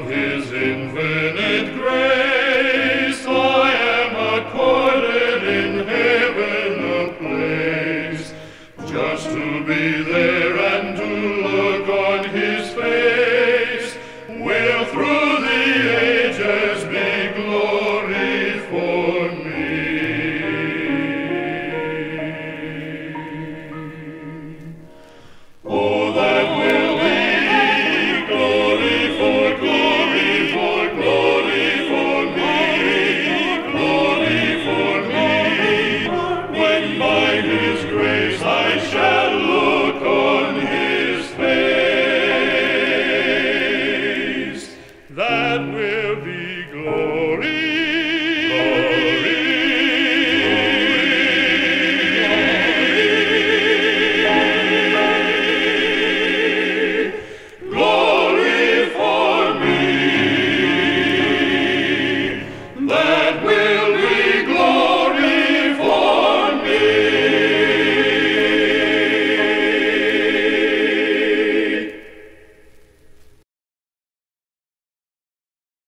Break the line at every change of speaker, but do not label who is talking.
his infinite grace, I am accorded in heaven a place, just to be there and to look on his face, will through the ages be glory for me. Oh, that will be glory for me, when by his grace I shall look on his face. That will be glory.